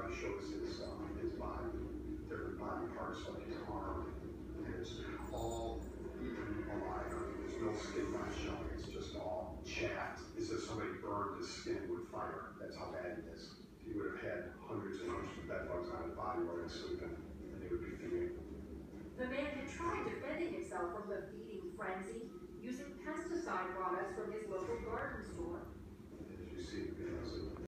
shows his body, different body parts like his arm, and it's all eaten alive. There's no skin left showing. It's just all chapped. It's as if somebody burned his skin with fire. That's how bad it is. He would have had hundreds and hundreds of bed bugs on his body while he was sleeping, and they would be feeding. The man had tried defending himself from the feeding frenzy using pesticide products from his local garden store. As you see,